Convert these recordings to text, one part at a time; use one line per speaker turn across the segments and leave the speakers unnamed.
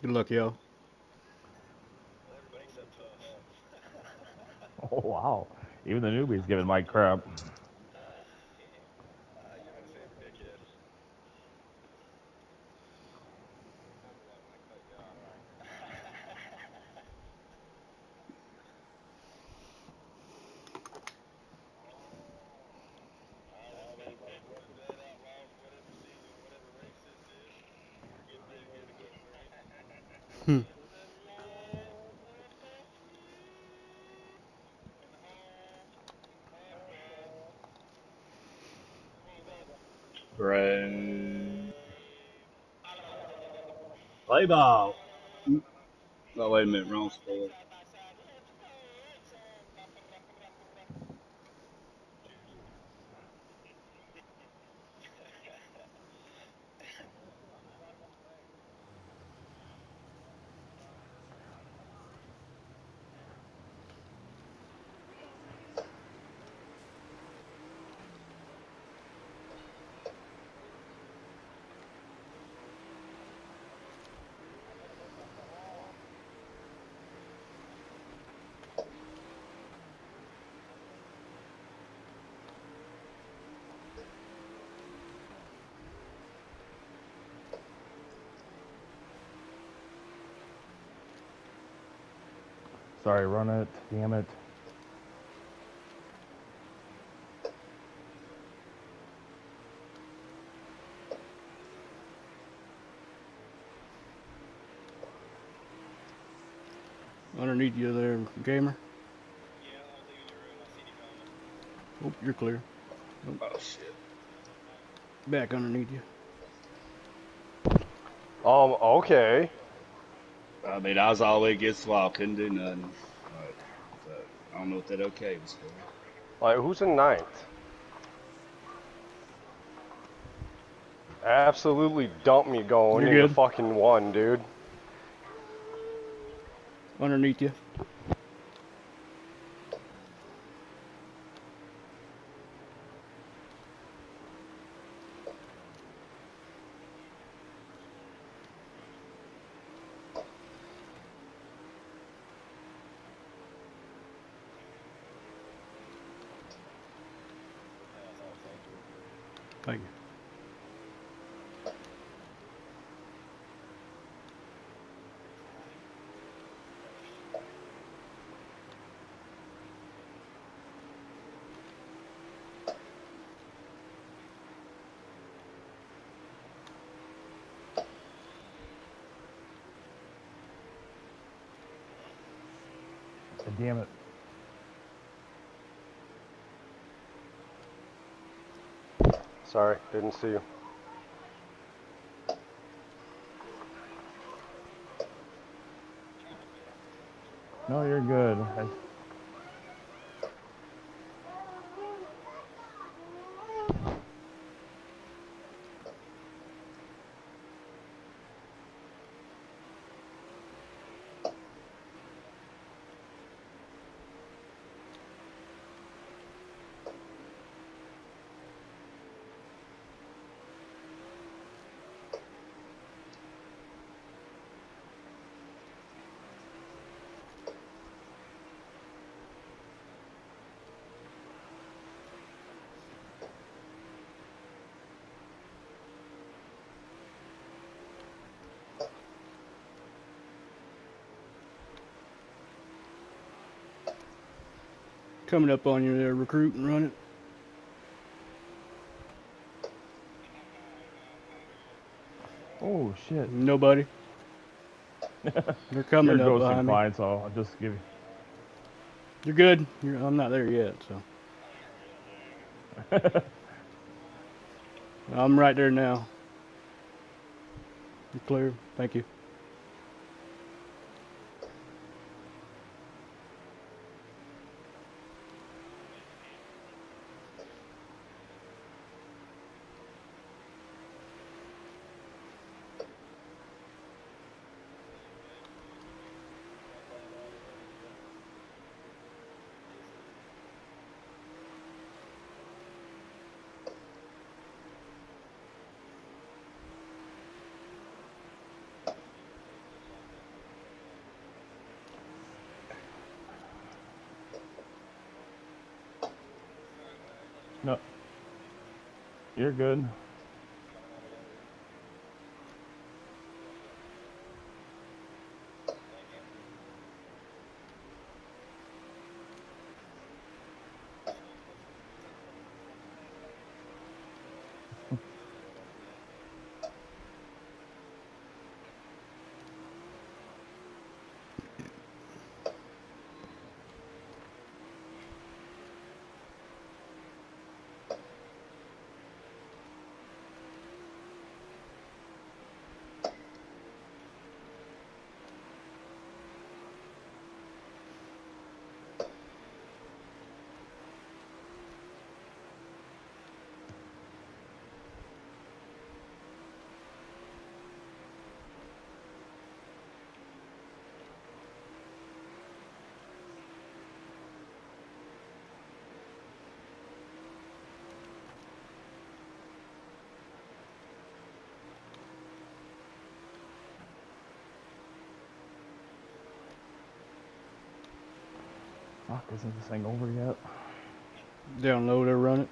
Good luck, y'all.
Oh wow. Even the newbies giving Mike crap.
Hmm.
Bro. Play ball. Oh, wait a minute. Wrong sport.
Sorry, run it. Damn it.
Underneath you there, gamer. Oh, you're clear.
Oh, shit.
Back underneath you.
Okay.
I mean, I was all the way against the wall. Couldn't do nothing. But I don't know what that okay was for.
Like, who's in ninth? Absolutely dump me going
You're
into
good.
fucking one, dude.
Underneath you. Thank you.
Damn it.
Sorry, didn't see you.
No, you're good.
Coming up on you there, recruit and run it.
Oh shit.
Nobody. They're
You're
coming up
ghosting
behind me.
fine, so I'll just give you.
You're good. I'm not there yet, so. I'm right there now. You're clear. Thank you.
No, you're good. Fuck, isn't this thing over yet?
Download or run it.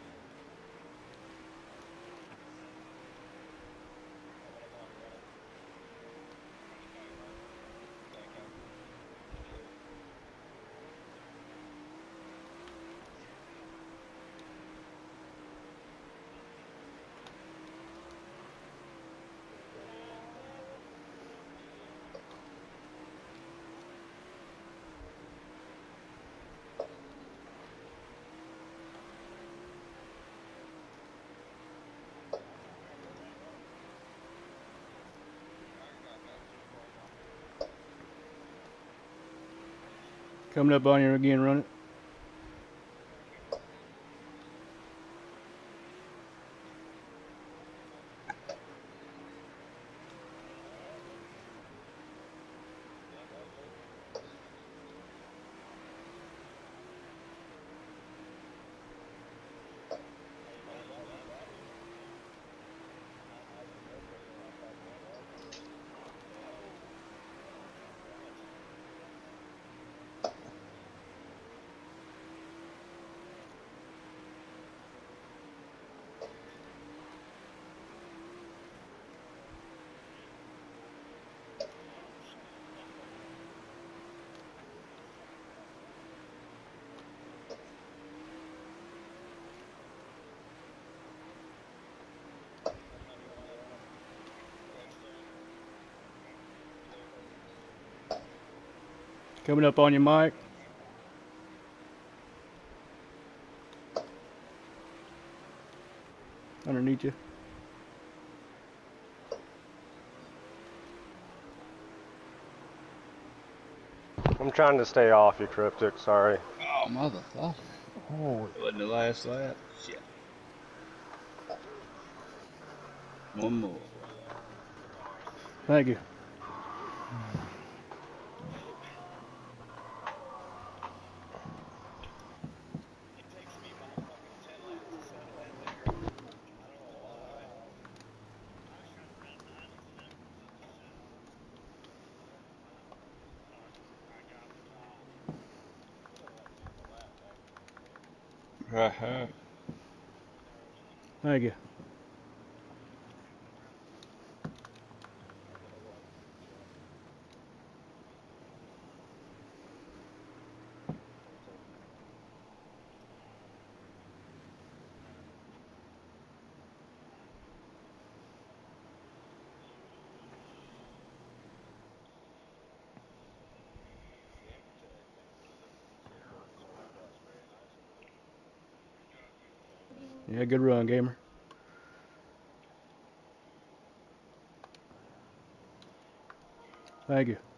Coming up on you again, run it. Coming up on you, Mike. Underneath you.
I'm trying to stay off you, Cryptic. Sorry.
Oh, motherfucker.
Oh,
It wasn't the last lap. Shit. One more.
Thank you. Thank you. Yeah, good run, gamer. Thank you.